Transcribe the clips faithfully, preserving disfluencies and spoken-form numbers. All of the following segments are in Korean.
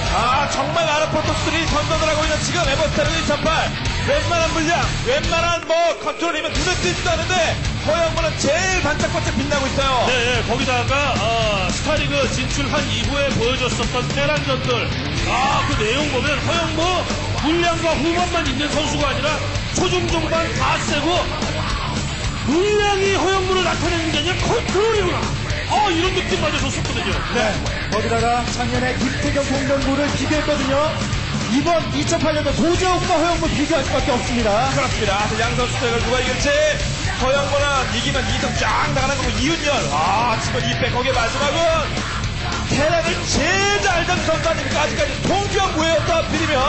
아, 정말 아르포토스들이 선전을 하고 있는 지금 에버스타르는 이천팔. 웬만한 물량, 웬만한 뭐 컨트롤이면 눈에 띄지도 않은데 허영무는 제일 반짝반짝 빛나고 있어요. 네, 네. 거기다가 어, 스타리그 진출한 이후에 보여줬었던 테란전들, 아, 그 내용 보면 허영무 물량과 후반만 있는 선수가 아니라 초중 중반 다 세고 물량이 허영무를 나타내는 게 아니라 컨트롤이구나. 아, 이런 느낌마저 줬었거든요. 네. 거기다가 작년에 김태경 공동구를 비교했거든요. 이번 이천팔 년도 도재욱과 허영무 비교할 수밖에 없습니다. 그렇습니다. 양 선수들 누가 이길지. 허영무는 이기면 이 점 쫙 나가는 거고 이윤열. 아, 지금 이 백 거기에 마지막은 테란을 제일 잘 던 선수 아닙니까? 아직까지 동경구예요. 또 하필이면.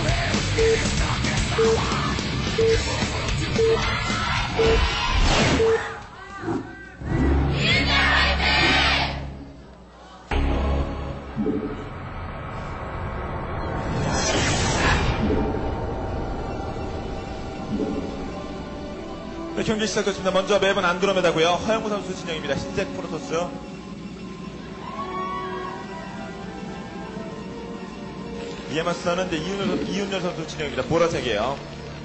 네, 경기 시작됐습니다. 먼저 맵은 안드로메다고요. 허영무 선수 진영입니다. 흰색 프로토스. 이에 맞서는 이제 이윤열, 이윤열 선수 진영입니다. 보라색이에요.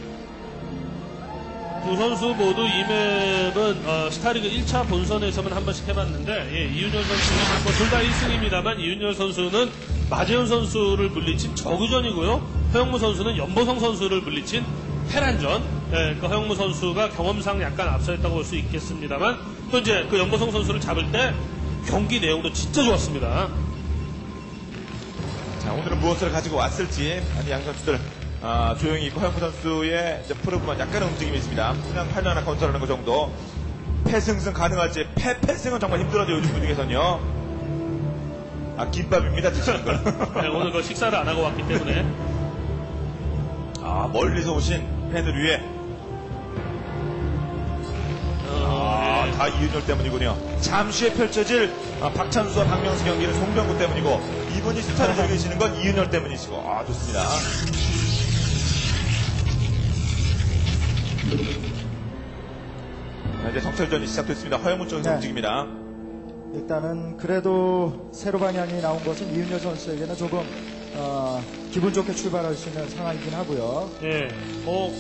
두 선수 모두 이 맵은 어, 스타리그 일 차 본선에서만 한 번씩 해봤는데, 예, 이윤열 선수는 뭐 둘 다 일 승입니다만 이윤열 선수는 마재훈 선수를 물리친 저그전이고요. 허영무 선수는 연보성 선수를 물리친 테란전. 예, 그러니까 허영무 선수가 경험상 약간 앞서있다고 볼 수 있겠습니다만, 또 이제 그 연보성 선수를 잡을 때 경기 내용도 진짜 좋았습니다. 자, 오늘은 무엇을 가지고 왔을지, 아니, 양 선수들, 아, 조용히 있고, 허영무 선수의 이제 프로그램 약간의 움직임이 있습니다. 그냥 팔 하나 건설하는 것 정도. 패승승 가능할지, 패패승은 정말 힘들어져, 요즘 분위기에서는요. 아, 김밥입니다, 드시는 걸. 네, 오늘 그 식사를 안 하고 왔기 때문에. 아, 멀리서 오신 팬을 위해. 아, 예. 다 이윤열 때문이군요. 잠시 후에 펼쳐질 아, 박찬수와 박명수 경기는 송병구 때문이고, 이분이 스타를 들고 계시는 건 이윤열 때문이시고. 아, 좋습니다. 자, 이제 정찰전이 시작됐습니다. 허영무 쪽에서 네. 움직입니다. 일단은 그래도 세로 방향이 나온 것은 이윤열 선수에게는 조금 어, 기분 좋게 출발할 수 있는 상황이긴 하고요. 예, 어,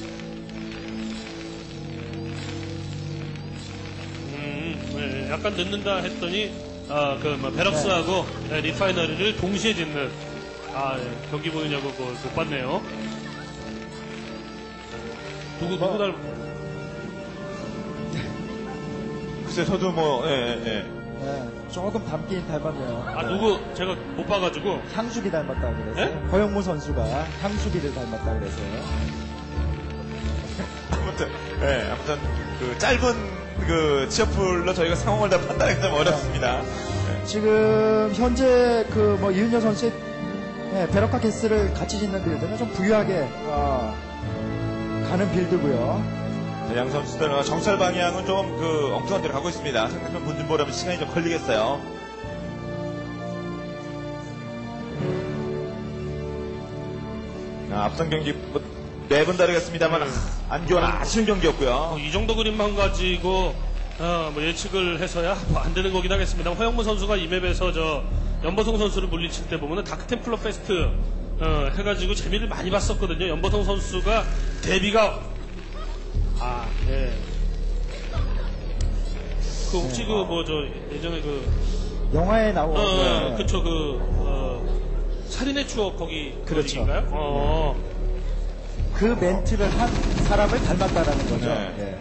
음, 예, 약간 늦는다 했더니, 아, 그, 뭐, 베럭스하고 예, 리파이너리를 동시에 짓는, 아, 예, 경기 보이냐고 그걸 못 봤네요. 누구, 누구 닮, 글쎄, 저도 뭐, 예, 예, 예. 네, 조금 닮긴 닮았네요. 아, 누구, 제가 못 봐가지고, 향수기 닮았다 그래서 예? 허영무 선수가 향수기를 닮았다 그래서 아무튼, 예, 아무튼, 그, 짧은, 그, 취업풀로 저희가 상황을 다 판단하기 좀 어렵습니다. 예. 지금 현재 그 뭐 이윤열 선수의 네, 베럭카 캐스를 같이 짓는 빌드는 좀 부유하게 어, 가는 빌드고요. 자, 양 선수들, 정찰 방향은 좀, 그, 엉뚱한 데로 가고 있습니다. 상대편 본진 보려면 시간이 좀 걸리겠어요. 자, 앞선 경기, 뭐, 매번 다르겠습니다만, 안기원 아쉬운 경기였고요. 어, 이 정도 그림만 가지고, 어, 뭐 예측을 해서야 뭐 안 되는 거긴 하겠습니다. 허영무 선수가 이 맵에서 저, 연보성 선수를 물리칠 때 보면은 다크템플러 페스트, 어, 해가지고 재미를 많이 봤었거든요. 연보성 선수가 데뷔가, 아, 예. 그 혹시 그 뭐 저 예전에 그 영화에 나온 어, 네. 그쵸 그 어, 살인의 추억 거기 그렇죠. 거기인가요? 어. 그 멘트를 한 사람을 닮았다라는 거죠. 네. 예.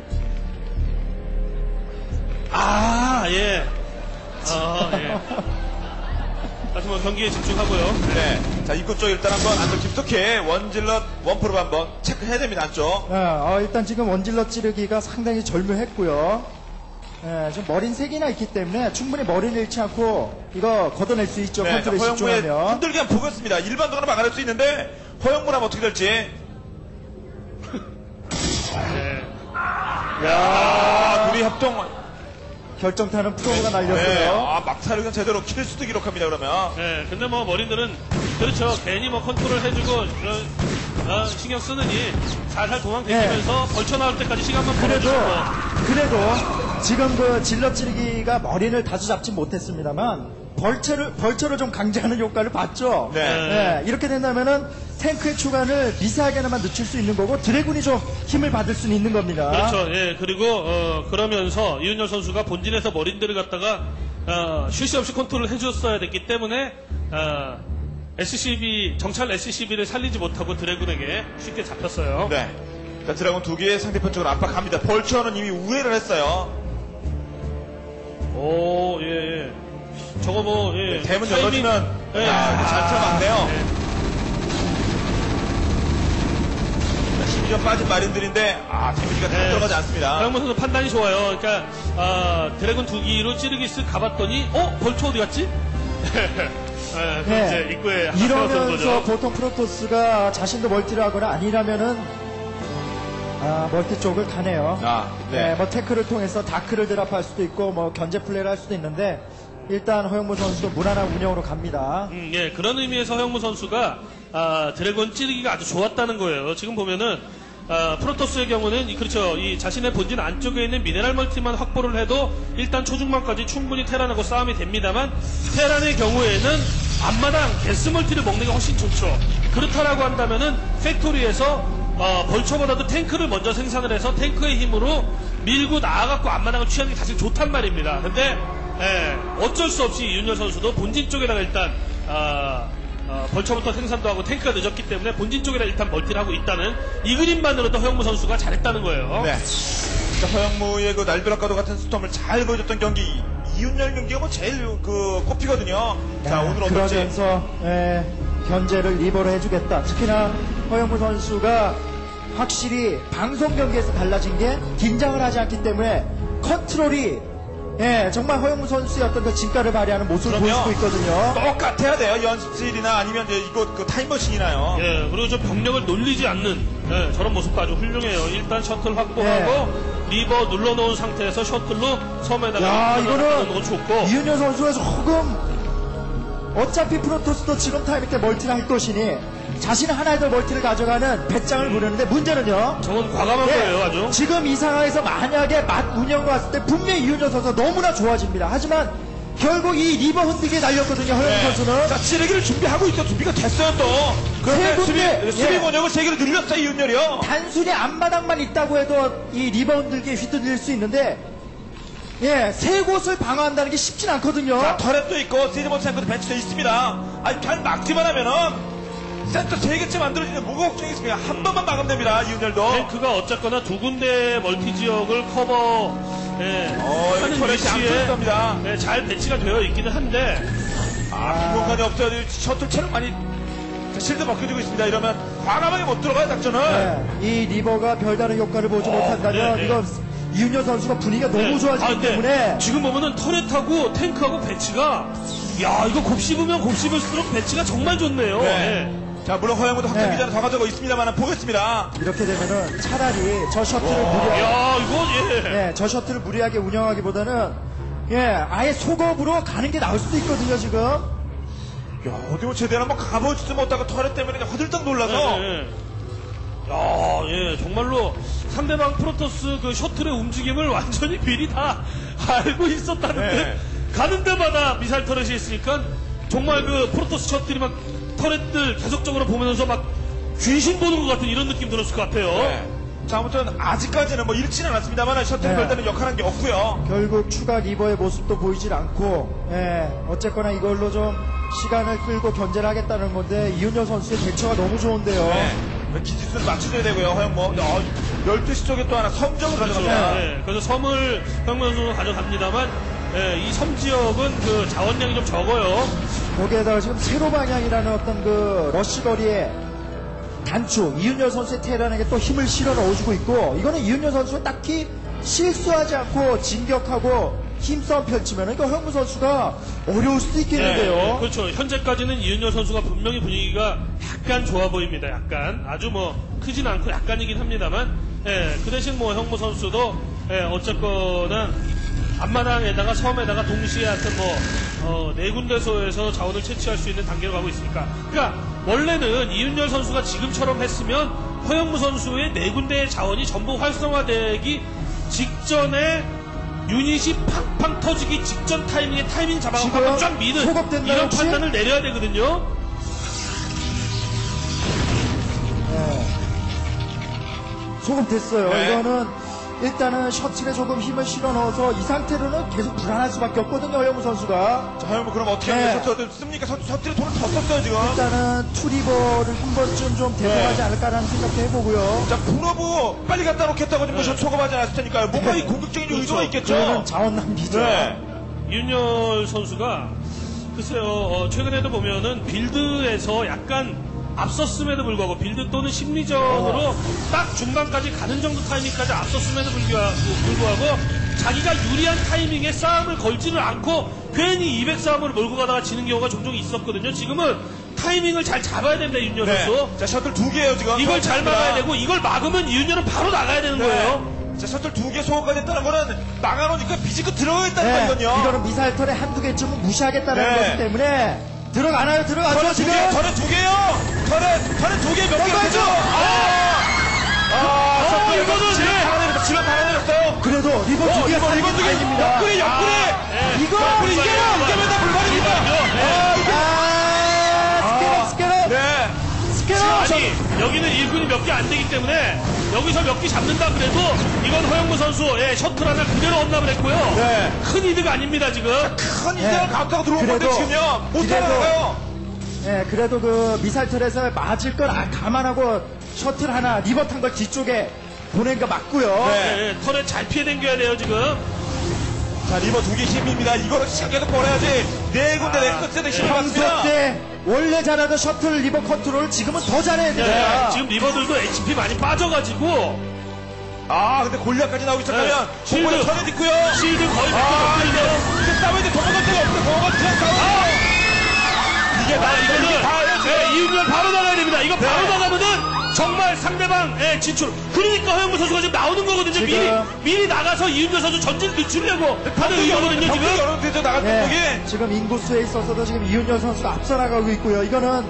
아, 예. 아, 예. 다시 한번 경기에 집중하고요. 네. 자, 입구 쪽 일단 한번 안쪽 깊숙이 원질럿 원프로 한번 체크해야 됩니다, 안쪽. 네, 어, 일단 지금 원질러 찌르기가 상당히 절묘했고요. 예, 좀 머린 세 개나 있기 때문에 충분히 머리를 잃지 않고 이거 걷어낼 수 있죠. 네, 자, 컨트롤에 허영무의 집중하면. 흔들기 한번 보겠습니다. 일반적으로 막아낼 수 있는데, 허영무라면 어떻게 될지. 네. 야, 둘이 협동. 결정타는 프로가 네, 날렸어요. 아, 막타를 그냥 제대로 킬 수도 기록합니다, 그러면. 네, 근데 뭐 머리들은 그렇죠. 괜히 뭐 컨트롤 해주고 이런 어, 신경 쓰느니 살살 도망 다니면서 네. 벌쳐 나올 때까지 시간만 그래도 벌어주고. 그래도 지금 그 질럿찌르기가 머리를 다수 잡진 못했습니다만 벌처를 벌처를 좀 강제하는 효과를 봤죠. 네. 네, 이렇게 된다면은 탱크의 추간을 미세하게나마 늦출 수 있는 거고 드래곤이 좀 힘을 받을 수는 있는 겁니다. 그렇죠. 예, 그리고 어, 그러면서 이윤열 선수가 본진에서 머린들을 갖다가 어, 쉴 새 없이 컨트롤을 해줬어야 됐기 때문에 어, 에스씨비 정찰 에스씨비를 살리지 못하고 드래곤에게 쉽게 잡혔어요. 네. 자, 드래곤 두 개 상대편 쪽으로 압박합니다. 벌처는 이미 우회를 했어요. 오, 예, 예. 저거 뭐, 예. 대문 타이밍- 열어주면, 예. 야, 이거 잘 참았네요. 예. 힘이 좀 빠진 마린들인데, 아, 데미지가 잘 네. 들어가지 않습니다. 박영문 선수 판단이 좋아요. 그러니까 아, 드래곤 두 기로 찌르기 쓱 가봤더니 어? 벌초 어디 갔지? 예, 그럼 이제 입구에 하나 세워두는 네. 이러면서 거죠. 보통 프로토스가 자신도 멀티를 하거나 아니라면은 아, 멀티 쪽을 가네요. 아, 네. 네. 뭐 태클을 통해서 다크를 드랍할 수도 있고 뭐 견제 플레이를 할 수도 있는데 일단 허영무 선수도 무난한 운영으로 갑니다. 음, 예, 그런 의미에서 허영무 선수가 아, 드래곤 찌르기가 아주 좋았다는 거예요. 지금 보면은 아, 프로토스의 경우는 이- 그렇죠. 이 자신의 본진 안쪽에 있는 미네랄 멀티만 확보를 해도 일단 초중반까지 충분히 테란하고 싸움이 됩니다만 테란의 경우에는 앞마당 게스 멀티를 먹는 게 훨씬 좋죠. 그렇다라고 한다면은 팩토리에서 어, 벌처보다도 탱크를 먼저 생산을 해서 탱크의 힘으로 밀고 나아갖고 앞마당을 취하는 게 사실 좋단 말입니다. 근데 예, 어쩔 수 없이 이윤열 선수도 본진 쪽에다가 일단 아, 어, 벌처부터 생산도 하고 탱크가 늦었기 때문에 본진 쪽에다 일단 멀티를 하고 있다는 이 그림만으로도 허영무 선수가 잘했다는 거예요. 네. 자, 허영무의 그 날벼락과도 같은 스톰을 잘 보여줬던 경기, 이윤열 경기가 뭐 제일 그 꼽히거든요. 자, 네, 오늘 어떨지. 그러면서 예, 견제를 리버로 해주겠다. 특히나 허영무 선수가 확실히 방송 경기에서 달라진 게 긴장을 하지 않기 때문에 컨트롤이 예, 정말 허영무 선수의 어떤 그 진가를 발휘하는 모습을 그럼요. 보여주고 있거든요. 똑같아야 돼요. 연습실이나 아니면 이제 이곳 그 타임머신이나요. 예, 그리고 저 병력을 놀리지 않는 예, 저런 모습도 아주 훌륭해요. 일단 셔틀 확보하고 리버 눌러놓은 상태에서 셔틀로 섬에다가 야, 넣는 거 이거는 좋고. 이윤여 선수가 조금 어차피 프로토스도 지금 타이밍 때 멀티를 할 것이니 자신은 하나의 더 멀티를 가져가는 배짱을 부르는데 문제는요. 저건 과감한 예, 거예요, 아주. 지금 이 상황에서 만약에 맛 운영을 왔을 때 분명히 이윤여 선수가 너무나 좋아집니다. 하지만 결국 이 리버 흔들기에 날렸거든요. 허영무 네. 선수는. 자, 찌르기를 준비하고 있어. 준비가 됐어요, 또. 세 그런데 군데, 수비, 수비 예. 번역을 세 개를 늘렸어요, 이윤열이요. 단순히 앞마당만 있다고 해도 이 리버 흔들기에 휘둘릴 수 있는데 예, 세 곳을 방어한다는 게 쉽진 않거든요. 자, 터렛도 있고, 시즈먼 탱크도 배치되어 있습니다. 아니, 그냥 막기만 하면은, 센터 세 개째 만들어지는데 뭐가 걱정이 있습니까? 한 번만 막으면 됩니다, 이윤열도. 탱크가 어쨌거나 두 군데 멀티 지역을 커버 예, 어, 여기 하는 터렛이 안 위치에 뚫립니다. 예, 잘 배치가 되어 있기는 한데 아, 공간이 없어요. 셔틀 체력 많이, 자, 실드 벗겨지고 있습니다. 이러면, 과감하게 못 들어가요, 작전을. 네, 이 리버가 별다른 효과를 보지 어, 못한다면 네, 네. 이거 이윤여 선수가 분위기가 너무 네. 좋아지기 아, 근데 때문에 지금 보면은 터렛하고 탱크하고 배치가 야 이거 곱씹으면 곱씹을수록 배치가 정말 좋네요. 네. 예. 자, 물론 허영무도 확장 네. 기자는 더 가져가고 있습니다만, 보겠습니다. 이렇게 되면은 차라리 저 셔틀을 무리하게 야 이거 예. 예, 저 셔틀을 무리하게 운영하기보다는 예, 아예 속업으로 가는 게 나을 수도 있거든요, 지금. 야, 어디 뭐 제대로 한번 가보지도 못하고 터렛 때문에 그냥 화들짝 놀라서. 예, 예. 야, 예, 정말로 상대방 프로토스 그 셔틀의 움직임을 완전히 미리 다 알고 있었다는데 네. 가는 데마다 미사일 터렛이 있으니까 정말 그 프로토스 셔틀이 막 터렛들 계속적으로 보면서 막 귀신 보는 것 같은 이런 느낌 들었을 것 같아요. 네. 자, 아무튼 아직까지는 뭐 잃지는 않았습니다만 셔틀이 네. 별다른 역할한 게 없고요. 결국 추가 리버의 모습도 보이질 않고, 예, 어쨌거나 이걸로 좀 시간을 끌고 견제를 하겠다는 건데, 이윤여 선수의 대처가 너무 좋은데요. 네. 기지수를 맞춰줘야 되고요, 허영무. 어, 열두 시 쪽에 또 하나 섬정을 가져갑니다. 예, 그래서 섬을 황명 선수가 가져갑니다만 예, 이 섬 지역은 그 자원량이 좀 적어요. 거기에다가 지금 세로 방향이라는 어떤 그 러쉬 거리에 단축, 이윤여 선수의 테란에게 또 힘을 실어 넣어주고 있고, 이거는 이윤여 선수가 딱히 실수하지 않고 진격하고 힘싸움 펼치면 이거 허영무 선수가 어려울 수도 있겠는데요. 예, 예, 그렇죠. 현재까지는 이윤열 선수가 분명히 분위기가 약간 좋아 보입니다. 약간 아주 뭐 크진 않고 약간이긴 합니다만, 예, 그 대신 뭐 형무 선수도 예, 어쨌거나 앞마당에다가 섬에다가 동시에 하여튼 뭐, 어, 네 군데소에서 자원을 채취할 수 있는 단계로 가고 있으니까. 그러니까, 원래는 이윤열 선수가 지금처럼 했으면 허영무 선수의 네 군데의 자원이 전부 활성화되기 직전에 유닛이 팡팡 터지기 직전 타이밍에 타이밍 잡아가지고 지금 한번 쫙 미는 소급됐나요, 이런 혹시? 판단을 내려야 되거든요. 네. 소급됐어요. 네. 이거는 일단은 셔틀에 조금 힘을 실어 넣어서 이 상태로는 계속 불안할 수밖에 없거든요, 허영무 선수가. 자, 허영무 그럼 어떻게 네. 하면 셔틀 씁니까? 셔틀, 셔틀에 돈을 더 썼어요, 지금. 일단은 투리버를 한 번쯤 좀 데려가지 네. 않을까라는 생각도 해보고요. 자, 프로브 빨리 갖다 놓겠다고 지금 뭐 네. 소급하지 않았을 테니까요. 뭔가 이 공격적인 그렇죠. 의도가 있겠죠? 그거는 자원 낭비죠. 네. 윤열 선수가 글쎄요 어, 최근에도 보면은 빌드에서 약간 앞섰음에도 불구하고 빌드 또는 심리전으로 딱 중간까지 가는 정도 타이밍까지 앞섰음에도 불구하고, 불구하고 자기가 유리한 타이밍에 싸움을 걸지를 않고 괜히 이백 싸움을 몰고 가다가 지는 경우가 종종 있었거든요. 지금은 타이밍을 잘 잡아야 됩니다, 윤열 네. 선수. 자, 셔틀 두 개예요, 지금. 이걸 잘 셔틀입니다. 막아야 되고 이걸 막으면 이윤열은 바로 나가야 되는 네. 거예요. 자, 셔틀 두 개 소급까지 했다는 거는 막아놓으니까 비집고 들어가겠다는 네, 거거든요. 이거는 미사일 털에 한두 개쯤은 무시하겠다는 네. 거기 때문에 들어가나요? 들어가죠, 털은 두 지금? 개, 털은 두 개요! 털은, 털은 두 개 몇 개 들어가죠. 되죠? 아! 아, 어, 셔틀 이거는 질럿 네. 달아내렸어, 질럿 달아내렸어요. 그래도 리버 어, 두 개가 이거, 살긴 이거 두 개, 다행입니다. 옆구리, 옆구리! 네. 이거, 옆구리, 이게, 불만이에요, 이게 맨다 불만입니다! 아, 이게. 아, 스캐럽, 스캐럽, 네. 스캐럽! 아니 여기는 일꾼이 몇 개 안 되기 때문에 여기서 몇 개 잡는다 그래도 이건 허영무 선수 예, 셔틀 하나 그대로 언납을 했고요. 네. 큰 이득 아닙니다 지금. 큰 네. 이대로 감타고 들어온 건데 그래도, 지금요. 못 그래도, 따라가요. 예, 그래도 그 미사일 털에서 맞을 걸 아, 감안하고 셔틀 하나 리버 탄 걸 뒤쪽에 보낸 거 맞고요. 네. 예, 털에 잘 피해 당겨야 돼요 지금. 자, 리버 두 개 힘입니다. 이거를 시간 계속 벌어야지. 네 군데 넥서스에도 힘을 평소 받습니다. 때 원래 잘하던 셔틀 리버 컨트롤 지금은 더 잘해야 예, 됩니다. 지금 리버들도 에이치피 많이 빠져가지고 아, 근데 골리앗까지 나오기 시작하면 네. 공부에 실드. 전혀 있고요. 실드 거의 몇 개 아, 없거든요. 이제, 이제 싸워야 돼. 도망갈 데가 없어. 도망갈 그냥 싸워. 이게 아, 다, 이게 이거는 다예요, 지금. 예, 이윤열 바로 나가야 됩니다. 이거 바로 네. 나가면은 정말 상대방 예, 진출. 그러니까 허영무 선수가 지금 나오는 거거든요. 지금. 미리 미리 나가서 이윤열 선수 전진 늦추려고 하는 의도거든요 병력이 지금. 여러 대죠. 나갈 네, 병력이. 지금 인구수에 있어서도 지금 이윤열 선수가 앞서 나가고 있고요. 이거는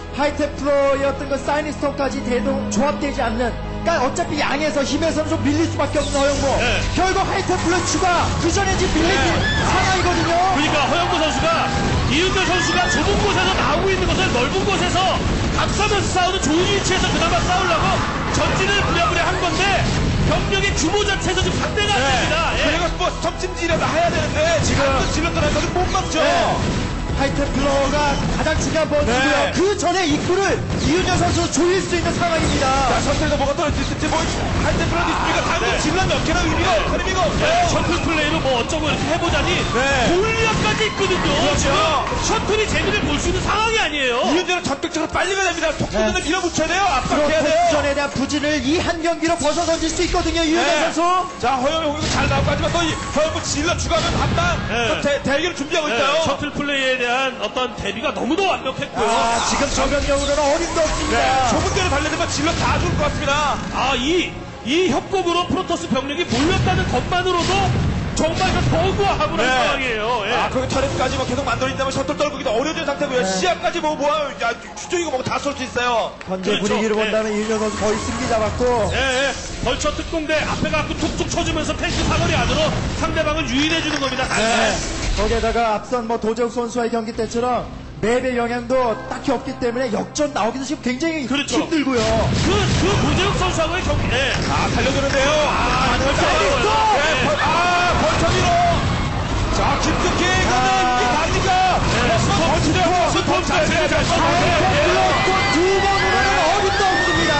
하이테플러의 어떤 그 사이니스터까지 대동 조합되지 않는, 그러니까 어차피 양에서 힘에서는 좀 밀릴 수밖에 없는 허영무. 네. 결국 하이테플러 추가 그 전에 지금 밀리는 네. 상황이거든요. 그러니까 허영무 선수가 이윤열 선수가 좁은 곳에서 나오고 있는 것을 넓은 곳에서 앞서면서 싸우는 좋은 위치에서 그나마 싸우려고 전진을 부랴부랴 한 건데 병력의 규모 자체에서 좀 반대가 안 됩니다. 예. 그리고 뭐 스톱찜질이라도 해야 되는데 지금 질렀던 것을 못 막죠. 네. 하이테플러가 가장 중요한 번이고요. 네. 그 전에 입구를 이윤열 선수 조일 수 있는 상황입니다. 자, 셔틀에서 뭐가 떨어질 수 있을지 뭐 할때 플랜도 있습니까? 당근 네. 질러 몇 개나 의미가 없 의미가 네, 없어요. 셔틀 플레이로 뭐 어쩌고 이렇게 해보자니 네. 골리앗까지 있거든요. 그렇죠. 지금 셔틀이 재미를 볼 수 있는 상황이 아니에요. 이윤재는 전격적으로 빨리 가야 됩니다. 속도전을 네. 밀어붙여야 돼요. 압박해야 돼요. 프로토스전에 대한 부진을 이 한 경기로 벗어 던질 수 있거든요. 이윤열 네. 선수. 자, 허영이 공격 잘 나오고 하지만 또 이 허영이 질러 추가하면 한방 네. 또 대, 대결을 준비하고 네, 있어요. 셔틀 플레이에 대한 어떤 대비가 너무도 완벽했고요. 아, 지금 저병력으로는 어림도 없습니다. 네, 좁은 데로 달려들면 질러 다 죽을 것 같습니다. 아, 이, 이 협곡으로 프로토스 병력이 몰렸다는 것만으로도 정말 그 버그와하고 난 상황이에요. 예. 아, 거기 터렛까지 뭐 계속 만들어진다면 셔틀 떨구기도 어려워진 상태고요. 네. 시야까지 뭐 모아, 야, 휴쪽이고 뭐고 다 쏠 수 있어요. 현재 그렇죠. 분위기를 네. 본다면 이윤열 선수 거의 승리 잡았고. 예, 예. 벌처 특공대 앞에 갖고 툭툭 쳐주면서 탱크 사거리 안으로 상대방을 유인해주는 겁니다. 네. 거기에다가 앞선 뭐 도재욱 선수와의 경기 때처럼 맵의 영향도 딱히 없기 때문에 역전 나오기도 지금 굉장히 그렇죠. 힘들고요. 그, 그 도재욱 선수하고의 경기, 예. 아, 달려드는데요. 아, 벌처 네, 네. 벌- 아, 벌처기로. 자, 김숙희, 이거는 이게 답니까? 네, 스톱, 벌처죠. 스톱, 스톱 자체가 잘 스톱, 쏘네. 네. 블록도 두 번으로는 어림도 없습니다.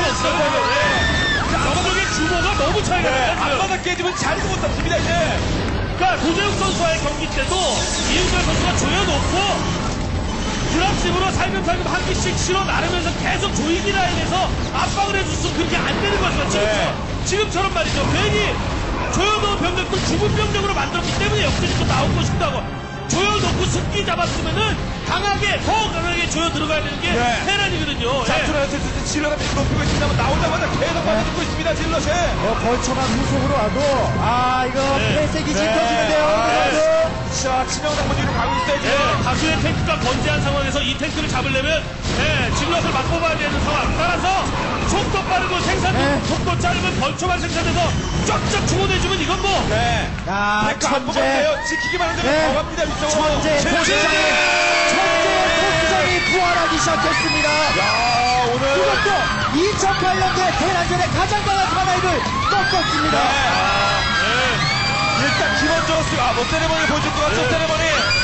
경력의 규모가 너무 차이가 네, 나요. 지금. 앞바닥 깨지면 자리도 못 잡습니다, 이제. 그러니까 도재욱 선수와의 경기 때도 이윤열 선수가 조여놓고 드랍십으로 살금살금 한 개씩 실어 나르면서 계속 조이기 라인에서 압박을 해줬으면 그렇게 안 되는 거죠. 지금, 네. 지금처럼 말이죠. 괜히 조여놓은 병력도 죽은 병력으로 만들었기 때문에 역전이 또 나온 것이다고. 조여놓고 승기 잡았으면은 강하게, 더 강하게 조여 들어가야 되는 게 네. 테란이거든요. 자, 예. 들어가서 질러가 높이고 있습니다만 나오자마자 계속 빠져들고 있습니다, 질럿이. 어, 벌처만 후속으로 와도 아 이거 네. 폐색이 네. 짙어지는데요. 아, 그 선수. 자, 치명상문 뒤로 가고 있어요, 지금. 예, 다수의 탱크가 건재한 상황에서 이 탱크를 잡으려면 예, 질럿을 맞고봐야 되는 상황. 따라서 속도 빠르고 생산 네. 속도 짧은 벌초만 생산해서 쫙쫙 주문해주면 이건 뭐 네. 야, 탱크 안 천재. 뽑았어요. 지키기만 하면 네. 더 갑니다, 위쪽으로. 천재 최재! 도시장이 천재 도시장이 부활하기 시작했습니다. 야, 오늘. 이것도 이천팔 년도에 대란전에 가장 강한 사나이를 꺾었습니다. 예. 일단 기본적으로 쓰- 아, 뭐 세레머니 보여줄 것 같죠, 네. 세레머니.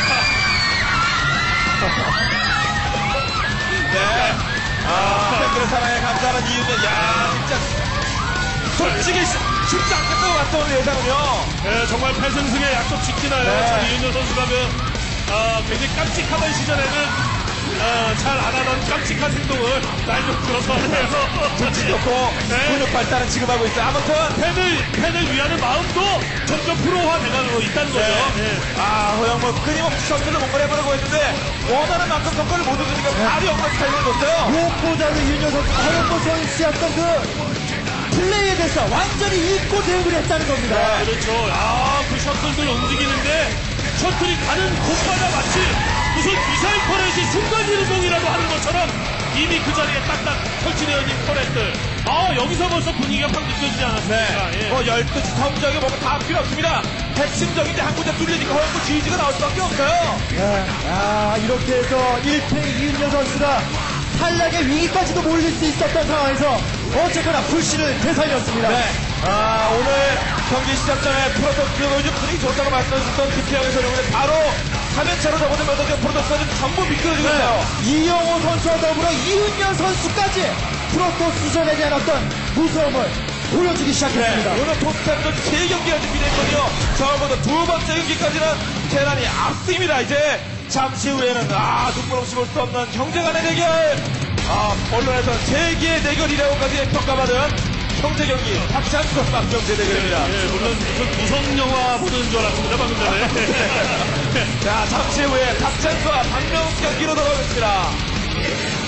네. 아, 팬들의 사랑에 감사하는 이유는, 야, 진짜. 솔직히 쉽지 않겠다고 왔던 예상은요. 예, 정말 패승승의 약속 지키나요? 네. 참 이윤열 선수가 그, 아, 굉장히 깜찍하던 시절에는 아, 잘 안 하던 깜찍한 행동을 나이 좀 들어서 해서 눈치 좋고, 네. 근육 발달은 지금 하고 있어요. 아무튼. 팬을, 팬을 위하는 마음도 점점 프로화 돼가고 있다는 거죠. 네. 예. 아, 허영무 끊임없이 선수를 뭔가를 해보려고 했는데, 원하는 만큼 성과를 못 얻으니까 발이 없는 스타일을 뒀어요. 무엇보다도 이윤열 선수, 허영무 선수의 어떤 그 플레이에 대해서 완전히 잊고 대응을 했다는 겁니다. 네. 그렇죠. 아, 그 셔틀들 움직이는데 셔틀이 가는 곳마다 마치 무슨 미사일 터렛이 순간 이동이라도 하는 것처럼 이미 그 자리에 딱딱 설치되어 있는 터렛들. 아, 여기서 벌써 분위기가 확 느껴지지 않았습니까? 네. 예. 뭐, 열두 시 성적이 뭐가 다 필요 없습니다. 핵심적인 이제 한 군데 뚫리니까 허영무 지지가 나올 수밖에 없어요. 네. 야, 이렇게 해서 일 패 이윤열 선수가 탈락의 위기까지도 몰릴 수 있었던 상황에서 어쨌거나 불씨를 되살렸습니다. 네. 아, 오늘 경기 시작 전에 프로토스가 요즘 분위기 좋다고 말씀하셨던 김태형 해설위원은 바로 삼 연차로 접어들면서 지금 프로토스가 좀 전부 미끄러지고 있어요. 이영호 선수와 더불어 이윤열 선수까지 프로토스전에 대한 어떤 무서움을 보여주기 네. 시작했습니다. 오늘 토스타전 세 경기가 준비됐거든요. 저보다 두 번째 경기까지는 테란이 앞습니다. 이제 잠시 후에는 아, 눈물 없이 볼 수 없는 형제간의 대결. 아, 언론에서 세계의 대결이라고까지 평가받은 형제 경기 박찬수 박경재 대결입니다. 예, 물론 무슨 무성 영화 보는 줄 알았습니다, 방금 전에. 자, 잠시 후에 박찬수와 박명수 경기로 돌아오겠습니다.